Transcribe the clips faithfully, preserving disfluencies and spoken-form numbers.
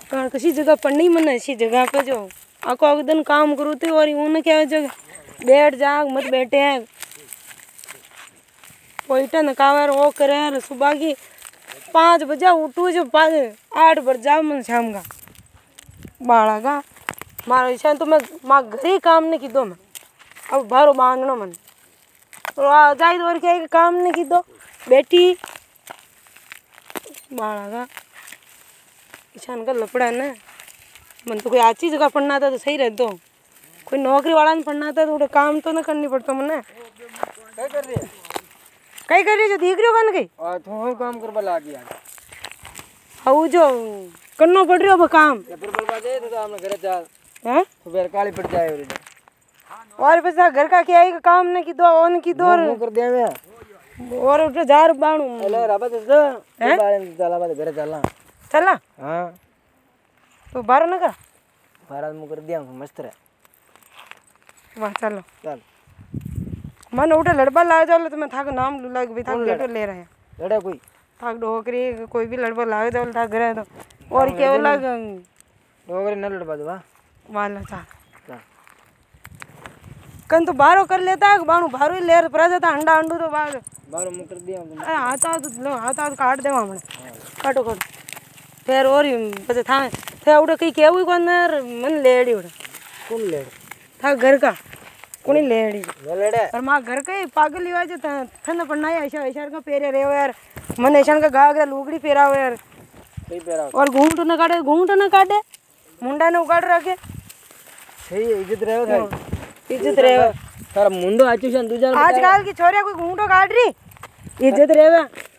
कहाँ किसी जगह पर नहीं मन ऐसी जगह पे जो आको आको दिन काम करूँ तो और उन्हें क्या जगह बैठ जाग मत बैठे हैं पोइटा नकावर वो करे सुबह की पाँच बजे उठू जो आठ बज जाओ मन शाम का बाड़ा का मारो ईशा तो मैं माँ घर ही काम नहीं की दो मैं अब बारो मांगना मन तो आ जाए तो और क्या काम नहीं की दो बेटी बाड़ा का ईशान का लपड़ा है ना मन तो कोई अच्छी जगह पढ़ना था तो सही रह दो कोई नौकरी वाला नहीं पढ़ना था तो काम तो ना करनी पड़ता मैंने क्या कर रही है कई कर रही जो देख रही हो कन कई और तू काम करवा ला गया हाउ जो करनो पड़ रही हो काम या फिर बलवा दे तो हमने घर चल हैं सुबह काली पड़ जाए और और बस घर का क्या है काम ने की दो ओन की दो वो कर दिया मैं और उठ जार बाणू अरे राबा तो हैं बारे चला बाद घर चलना चला हां तो बारो ना कर बारह मु कर दिया मस्त रहे वाह चलो चल मन उठे लड़बा लाग जाओ तो मैं थाको नाम लू लाग भी थाको लेटो ले रहे हैं लड़ा कोई थाक डोकरी कोई भी लड़बा लाग जाओ थाक घर तो और क्या लाग डोगरी न लड़बा दो वाला था कन तो बारो कर लेता है बाणू बारो ही लेर परा जाता अंडा अंडू तो बाग बारो मु कर दिया अरे आता तो लो आता तो काट देवा हमने काटो काटो फिर और बस था थे उड़े कहीं केवु कोन मन लेड़ी उड़े कौन ले था घर का कोनी लेड़ी वो लेड़े पर मां घर के पागल लिवा जो ठंड पड़ना है ऐसा ऐसा का पेरे रे यार मन ऐसा का गागरा लुगड़ी पेराओ यार सही पेरा और घूंघट न काटे घूंघट न काटे मुंडा ने उगाड़ रखे सही इज्जत रहे था इज्जत रहे तारा मुंडो आचू सन तू जान आजकल की छोरिया कोई घूंघटो काट रही इज्जत रहे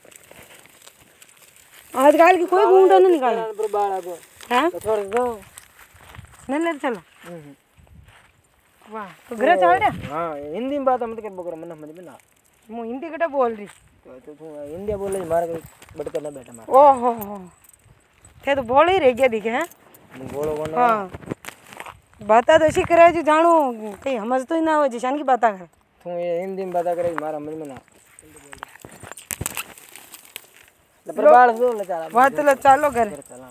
आजकल की कोई घूंघटो नहीं निकाल पर बाड़ा को हां तो छोड़ दो नहीं ले चलो वाह तो घर चल रे हां हिंदी में बात मत कर बकर मन समझ में ना मु हिंदी कटा बोल रही तो तू हिंदी बोल रही मार बट करना बैठा मार ओ हो हो थे तो बोल ही रह गया दिखे हैं बोलो कौन हाँ बाता तो ऐसी करे जो जानू कहीं समझ तो ही ना हो जिशान की बाता कर तू ये हिंदी में बात करे मारा समझ में ना पर बाल सो ले चला बात ले चलो घर चला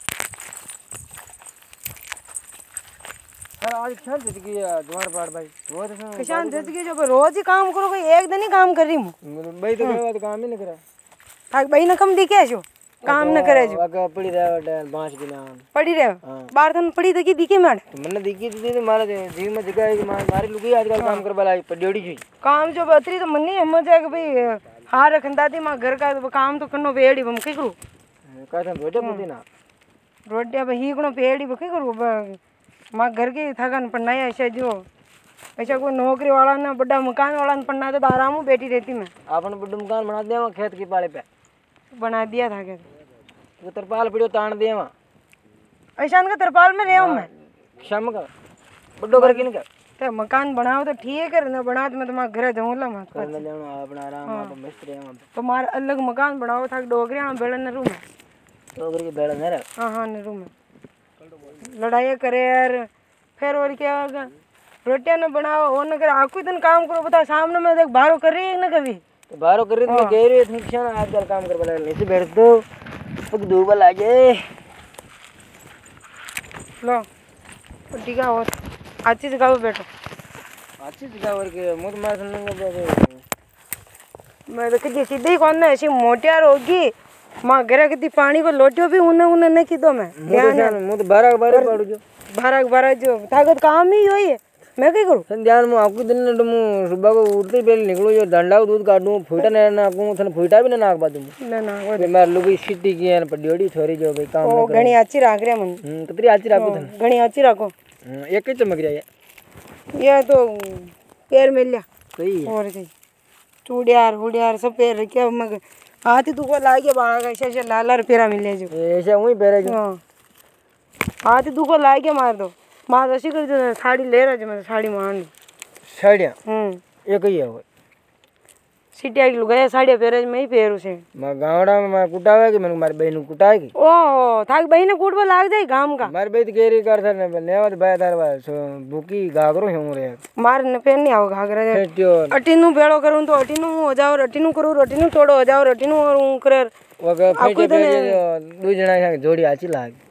सर आज क्या जित गया द्वार पार भाई वो तो किसान जित गया जो रोज ही काम करो कोई एक दिन ही काम कर रही हूँ भाई तो कहवा तो काम ही नहीं करा थाक भाई ना कम दिखे जो काम न करे जो अगर पड़ी रहे बांस की नाम पड़ी रहे बार थन पड़ी तो की दिखे मैड तो मैंने देखी थी तो मारा जीव में जगह है कि मारी लुकी आजकल काम करवा लाई पडियोड़ी जी काम जो बतरी तो मन नहीं समझ है कि भाई हार रखंदा थी मां घर का तो काम तो करनो पेड़ी बम के करू का था रोटे पुती ना रोटिया भाई ही कोनो पेड़ी बके करू मां घर के थकन पढ़ना है ऐसा जो ऐसा कोई नौकरी वाला ना बड़ा मकान वाला न पढ़ना तो आराम बैठी रहती मैं आपने बड़ा मकान बना दिया खेत की पाले पे बना दिया था क्या वो तरपाल पड़ियो तान दिया वहां ऐसा का तरपाल में रहा हूं मैं शाम का बड़ो घर की नहीं तो मकान बनाओ तो ठीक है ना बना तो मैं तुम्हारे घर जाऊंगा मत करने जाना अपना आराम आप मस्त रहे वहां तो मार अलग मकान बनाओ था डोगरे हां बेड़न रूम है डोगरी के बेड़ में रह हां हां ने रूम है लड़ाई करे यार फिर और क्या होगा रोटियां न बनाओ और न कर आकू दिन काम करो बता सामने में देख बाहर कर रही है ना कभी तो बाहर कर रही तो कह रही थी कि आजकल काम कर बना नीचे बैठ दो पग धूप लागे लो ठीक है और अच्छी जगह पे बैठो अच्छी जगह और के मुझ मार सुनने मैं तो किसी सीधे ही कौन ना ऐसी मोटियार होगी माँ घर कितनी पानी को लोटियो भी उन्हें उन्हें नहीं की दो मैं ध्यान मुझ बारह बारह पड़ू जो बारह बारह जो ताकत काम ही वही है मैं क्या करूँ ध्यान में आपको दिन में सुबह को उठते पहले निकलो जो डंडा दूध काटूं फूटा नहीं नाकूं थन फूटा भी ना नाक बादू ना ना वो मार लोग सिटी की है पडियोड़ी छोरी जो भाई काम ओ घणी अच्छी राख रहे मन हम्म कितनी अच्छी राखो थन घणी अच्छी राखो एक ही चमक रहा है ये तो पैर मिल लिया सही और कहीं चूड़ियार हुड़ियार सब पैर रखे मग हाथी तू को लागे बाहर ऐसे ऐसे लाल लाल पेरा मिले जो ऐसे वही पैर जो हाथी तू को लागे मार दो माँ ऐसी कर दो साड़ी ले रहा जो मैं साड़ी मान साड़ियाँ हम्म एक ही है वो सिटिया की लुगाया साड़ियाँ पहरे मैं ही पहर उसे मैं गाँवड़ा में मैं कुटावे कि मैंने मारी बहन कुटाएगी ओ थाक बहन कूटवा लाग जाए गांव का मारी बहन केरी कर सर ने नेवत बाय तार बाय सो बुकी गागरो हूं रे मार न पेन नहीं आओ घाघरा फेटियो अटीनु बेड़ो करूं तो अटीनु हो जाओ अटीनु करूं अटीनु तोड़ो हो जाओ अटीनु और ऊ करे वो फेटे फेटे दो जना का जोड़ी आची लाग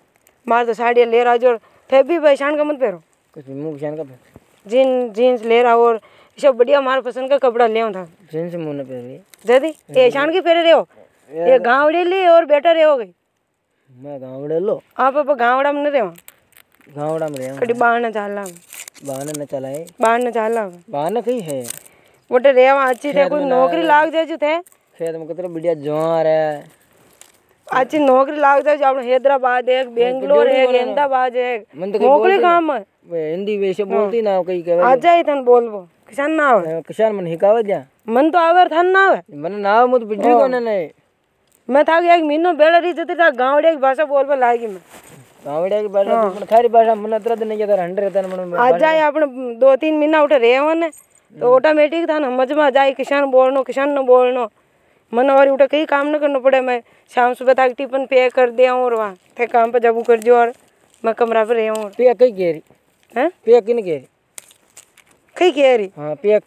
मार तो साड़ियाँ ले रहा जो थे भी भाई शान का मत पहरो कुछ मुंह शान का जीन जीन्स ले रहा और सब बढ़िया हमारे पसंद का कपड़ा ले था जीन्स मुंह न पहन रही जदी ये शान की पहरे रहे हो ये गाँवड़े ली और बेटा रहे हो गई मैं गाँवड़े लो आप अब गाँवड़ा में रहे हो गाँवड़ा में रहे कड़ी बाहर न चाल बाहर न चलाए बाहर न चाल बाहर न कहीं है वो तो रेवा अच्छी थे कोई नौकरी लाग जाए जो थे खेत में कितने बढ़िया ज्वार है अच्छी नौकरी लाग जाए जो हैदराबाद है बेंगलोर है अहमदाबाद है नौकरी काम है हिंदी वैसे बोलती ना कहीं कहे आ जाए थन बोलबो किसान ना आवे किसान मन हिकावत जा मन तो आवर थन ना आवे मन ना आवे मुझे बिजली कोने नहीं मैं था एक महीनो बेला रही जते था गांवड़े की भाषा बोलबो लागी मैं गाँवड़े की भाषा मन थारी भाषा मन अतरत नहीं जाता हंड्रेड रहता मन आ जाए अपने दो तीन महीना उठे रहे ने तो ऑटोमेटिक था ना समझ में आ जाए किसान बोलनो किसान न बोलनो मन और उठे कहीं काम न करना पड़े मैं शाम सुबह तक टिफिन पे कर दिया और वहाँ थे काम पे जब कर जो और मैं कमरा पे रही हूँ पे कहीं कह रही हैं पे किन कह रही कहीं कह रही हाँ पे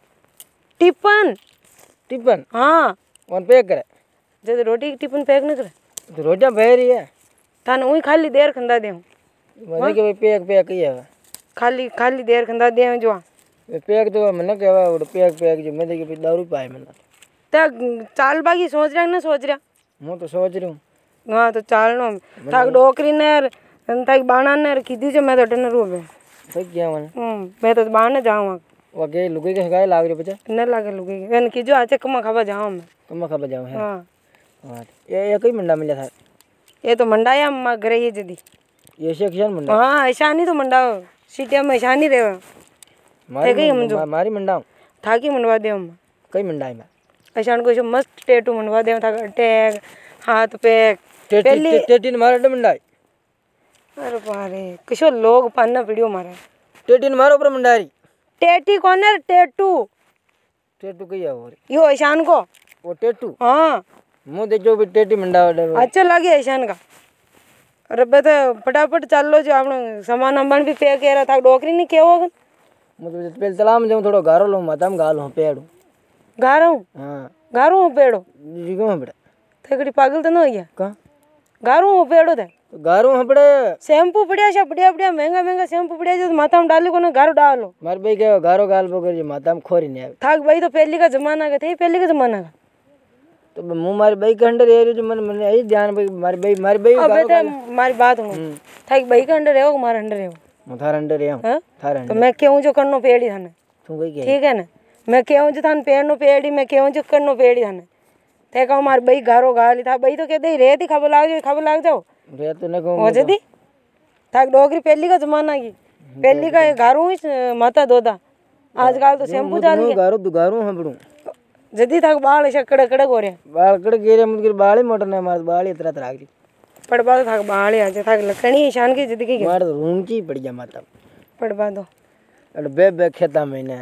टिफिन टिफिन हाँ वन पैक करे जब रोटी टिफिन पैक न करे तो रोटियां बह रही है थाने वही खाली देर खंदा दे मजे के भाई पैक पैक ही है खाली खाली देर खंदा दे जो पैक तो मैंने कहवा वो पैक पैक जो मैं देखी दारू पाए मैंने तो चाल बागी सोच रहा ना सोच रहा मैं तो सोच रही हूँ हाँ तो चालनो थाक डोकरी ने थाक बाणा ने कीधी जो मैं तो डन रू बे सही क्या मैंने हम्म मैं तो बाण जाऊँ वो के लुगाई के गाय लाग रही बच्चा न लागे लुगे वेन की जो आचे कमा खावा जाऊँ मैं कम खा बजाऊँ है हाँ हाँ ये ये कई मंडा मिला था ये तो मंडाया माँ घरे ही जदी ये से किसान मंडा हाँ ऐसा नहीं तो मंडा सीटिया में ऐसा नहीं रहे मारी मारी मंडा थाकी मंडवा दे हम कई मंडा है मैं ऐसा कोई मस्त टेटू मंडवा दे था टैग हाथ पे टेटी टेटी ने मारा मंडा अरे बारे किशो लोग पाना वीडियो मारे टेटी ने मारो ऊपर मंडारी टेटी कौन है टेटू टेटू कही है वो यो ईशान को वो टेटू हाँ मुँह देखो भी टेटी मंडा अच्छा लगे ईशान का अरे बे तो फटाफट चल लो जो आपने सामान वामान भी पे कह रहा था डोकरी नहीं क्या होगा मुझे पहले तलाब में जाऊँ थोड़ा गारो लो माता में गाल हूँ पेड़ गा रहा हूँ हाँ गा रहा हूँ पेड़ो जी क्यों बेटा थकड़ी पागल तो ना हो गया कहाँ गा रहा हूँ पेड़ो थे गारो हाँ बड़े शैम्पू बढ़िया सब बढ़िया बढ़िया महंगा महंगा शैम्पू बढ़िया जो माथा में डाले को ना गारो डालो मारे भाई क्या गारो गाल बोकर जी माता में खोरी नहीं आवे थाक भाई तो पहले का जमाना का थे पहले का जमाना का तो मुँह मारे भाई के अंडर है जो मन मन यही ध्यान भाई मारे भाई मारे भाई अबे तो हमारी बात हो थाक भाई का अंडर है वो हमारे अंडर है वो मुथार अंडर है हाँ? थार तो अंडर मैं क्यों जो करनो पेड़ी थाने तू कही क्या ठीक है ना मैं क्यों जो थान पेड़नो पेड़ी मैं क्यों जो करनो पेड़ी थाने थे का हमारे भाई गारो गाली था भाई तो कहते रे थी खबर लाग जाओ खबर लाग जाओ रे तो न कहूँ हो जदी थाक डोगरी पहली का जमाना की पहली का गारो ही माता दोदा आजकल तो शैम्पू डाल के गारो तू गारो हाँ बड़ू जदी थाक बाल ऐसा कड़क कड़क हो रहे बाल कड़ गिरे मुझे बाल ही मोटर नहीं मार बाल इतना तरह की पड़वा थाक बाल आ जाए थाक लकड़ी ईशान की जिंदगी के मार तो रूम की पड़ जा माता पड़वा दो अरे बे बे खेता महीने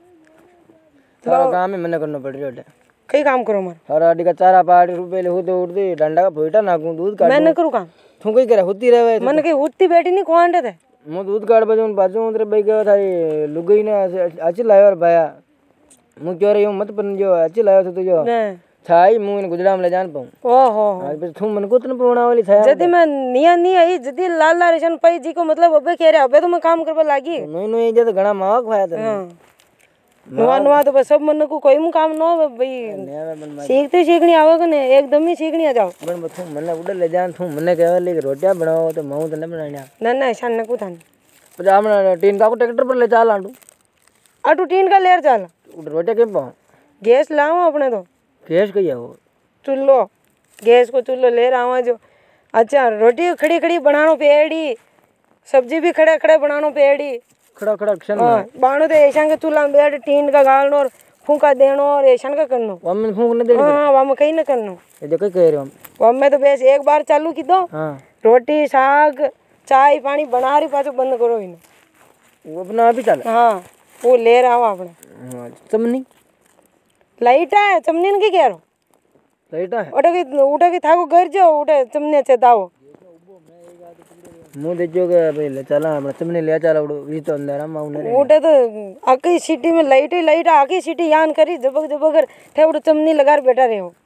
सारा काम ही मैंने करना पड़ रहा है कई काम करो मार हर आड़ी का चारा पाड़ी रुपये ले होते उठते डंडा का फोटा नाकू दूध काट मैं न करूँ काम तू कहीं करे होती रहे मन के उठती बैठी नहीं खोंडे थे मैं दूध काट बजे बाजू उधर भाई गया था ये लुगई ने अच्छी लाया और भाया मुँह क्यों रही हूँ मत पर जो अच्छी लाया था तो जो छाई मुँह इन गुजरात में ले जान पाऊँ ओहो आज फिर तू मन को तो पौना वाली था जदी मैं निया नहीं आई जदी लाल लाल रेशन पाई जी को मतलब अबे कह रहे अबे तो मैं काम करवा लागी नहीं नहीं ये तो घना मावा खाया था नुआ नुआ तो बस सब मन को कोई मु काम न हो भाई सीखते सीखनी आवे ने एकदम ही सीखनी आ जाओ बन बथू मने उड़े ले जान तू मने कहवा ले रोटियां बनाओ तो मैं तो नहीं बनाना ना ना ऐसा न को थान पर हमने टीन का को ट्रैक्टर पर ले चाल आंडू अटू टीन का लेर चल रोटियां के पाऊँ गैस लाओ अपने तो गैस कही है वो चुल्लो गैस को चुल्लो ले रहा हूँ जो अच्छा रोटी खड़ी खड़ी बनानो पेड़ी सब्जी भी खड़े खड़े बनानो पेड़ी खड़ा खड़ा क्षण हाँ बाणो तो ऐसा के चूल्हा में बैठ टीन का गालनो और फूका देनो और ऐसा का करनो वहाँ में फूक नहीं देनी हाँ वहाँ में कहीं न करनो ये जो कहीं कह रहे हो हम वहाँ में तो बस एक बार चालू की दो हाँ रोटी साग चाय पानी बना रही पाछो बंद करो इन्हें वो अपना अभी चला हाँ वो ले रहा हूँ अपने चमनी लाइट है चमनी की कह रहा लाइट है उठा की उठा की थाको घर जाओ उठे चमने से दाओ मुँह देखो के भाई ले चला अपना चमनी ले चला उड़ो ये तो अंदर हम उन्हें उठे तो आकी सिटी में लाइट ही लाइट आकी सिटी यान करी जबक जबक थे उठे चमनी लगा बैठा रहे हो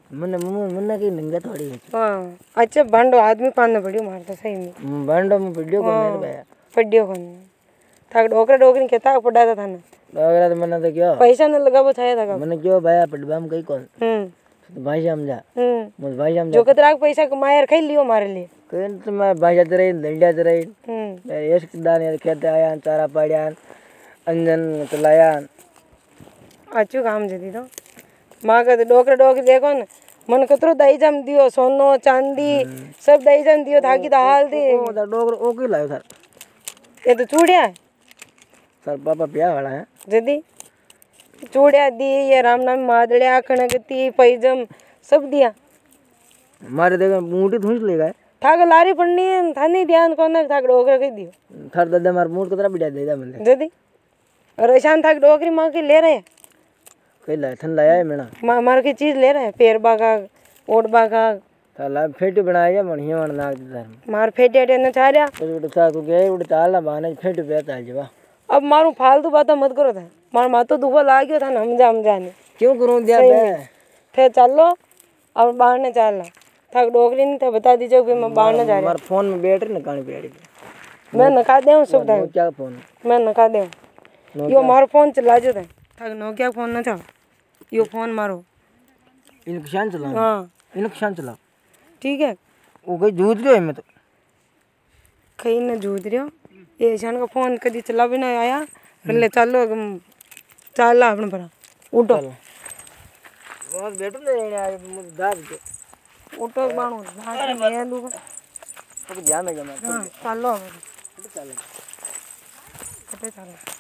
मने मने की नंगा थोड़ी है। हां अच्छा बंडो आदमी पाने पड़ियो मार तो सही में बंडो में पड़ियो को मेरे भाई पड़ियो को था डोकरा डोकरी केता पड़ा था थाने डोकरा तो मने तो क्यों पैसा न लगाबो छाया था मने क्यों भाई पड़बा में कई कौन हम्म तो भाई समझा हम्म मुझ भाई समझा जो कतरा पैसा कमाया खाई लियो मारे लिए कहीं तो मैं भाई जाते रही लंडिया ते रही हम्म यश दाने खेते आया चारा पाड़िया अंजन चलाया अच्छू काम जदी तो मां का डोकरा डोकरी देखो न मन कतरो दई जम दियो सोनो चांदी सब दई जम दियो थाकी तो हाल दे ओ दा डोकर ओ की लायो सर ये तो चूड़िया है सर पापा ब्याह वाला है जदी चूड़िया दी ये राम नाम मादड़िया खणगती पैजम सब दिया मारे देखो मूठी थूस ले गए थाक लारी पड़नी है थानी ध्यान कोन थाक डोकरा कह दियो थर दादा मार मूठ कतरा बिड़ा दे दा मंदे जदी और ईशान थाक डोकरी मां की ले रहे कई ला थन लाया है मेना मां मार की चीज ले रहे पेरबा का ओडबा का ताला फेटी बनाया बढ़िया वन नाग दर मार फेटे अटे न चारिया तो उड़ सा तू गए उड़ ताल ना बहाने फेटी पे ताल जवा अब मारू फालतू बात मत करो था मार मातो दुखो लागयो था ना हमजा हमजा ने क्यों करूं दिया बे थे चलो और बाहर ने चलना था डोकरी ने थे बता दीजिए कि मैं बाहर न जा रहा मार फोन में बैटरी न कानी पेड़ी मैं नका देऊं सब टाइम क्या फोन मैं नका देऊं यो मारो फोन चला जो था था नोकिया फोन न था यो फोन मारो इन शान चला हां इन शान चला ठीक है वो कोई जूझ रही है मैं तो कहीं न जूझ रहे हो ये ईशान का फोन कभी चला भी ना आया ले चलो चल अपने पर उठो बहुत बैठो ने यार मुझे दाद के उठो बाणो दाद मैं दूंगा तो ध्यान में जमा हां चलो चलो चलो